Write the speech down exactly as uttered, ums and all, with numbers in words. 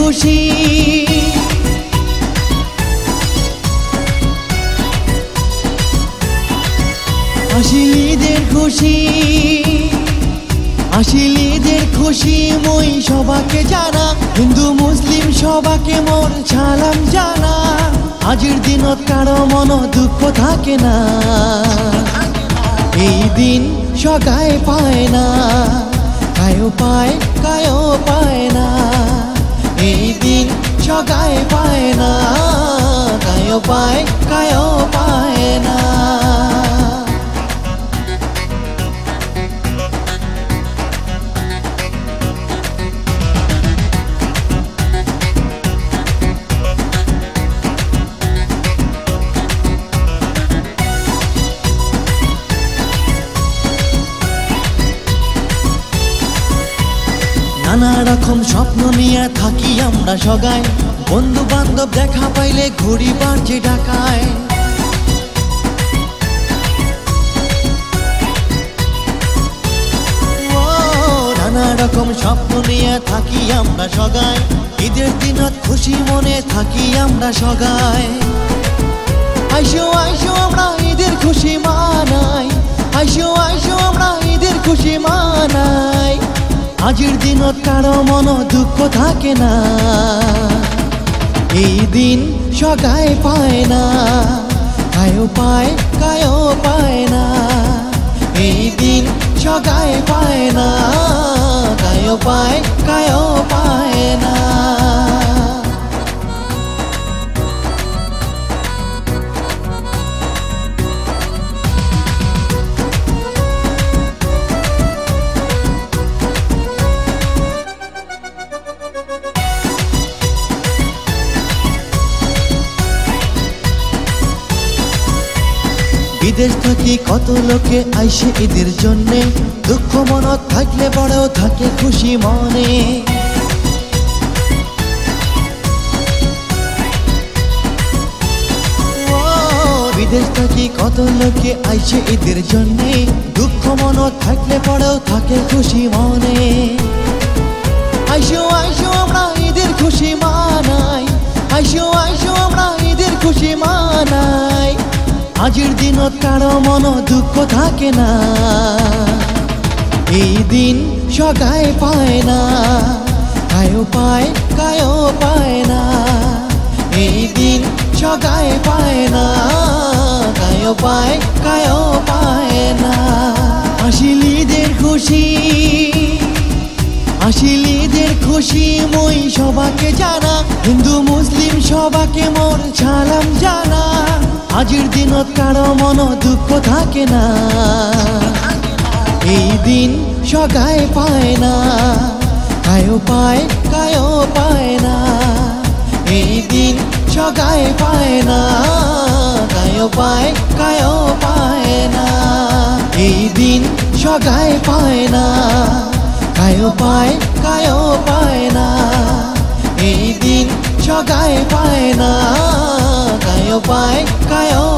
খুশি আসিল ঈদের খুশি আসিল ঈদের খুশি মই সবাকে জানা হিন্দু মুসলিম সবাকে মোর সালাম জানা আজির দিনত কারো মন দুঃখ থাকে না এই দিন সগায় পায় না কায়ও পায় কায়ও পায় না এই দিন সগায় পায় না কায়ও পায় কায়ও পায় না নানা রকম স্বপ্ন নিয়ে থাকি আমরা সগায় বন্ধু বান্ধব দেখা পাইলে ঘুরি বাড়ছে ঢাকায় নানা রকম স্বপ্ন নিয়ে থাকি আমরা সগায় ঈদের দিনত খুশি মনে থাকি আমরা সগায় আইসো আইসো আমরা ঈদের খুশি মানাই আইসো আইসো আমরা ঈদের খুশি মানাই আজির দিনত কারো মন দুঃখ থাকে না এই দিন সগায় পায় না কায়ও পায় কায়ও পায় না এই দিন সগায় পায় না কায়ও পায় কায়ও পায় না বিদেশ থাকি কত লোকে আইসে ঈদের জন্যে দুঃখ মনত থাকলে বড় থাকে খুশি মনে বিদেশ থাকি কত লোকে আইসে ঈদের জন্যে দুঃখ মনত থাকলে বড় থাকে খুশি মনে আইসো আইসো আমরা ঈদের খুশি মানাই আইসো আইসো আমরা ঈদের খুশি মানাই আজির দিনত কারো মন দুঃখ থাকে না এই দিন সগায় পায় না কায়ও পায় কায়ও পায় না এই দিন সগায় পায় না কায়ও পায় কায়ও পায় না আসিল ঈদের খুশি আসিল ঈদের খুশি মই সবাকে জানা হিন্দু মুসলিম সবাকে মোর সালাম জানা আজির দিনত কারো মন দুঃখ থাকে না এই দিন সগায় পায় না কায়ও পায় কায়ও পায় না এই দিন সগায় পায় না কায়ও পায় কায়ও পায় না এই দিন সগায় পায় না কায়ও পায় কায়ও পায় না এই দিন সগায় পায় না কায়ও পায় কায়ও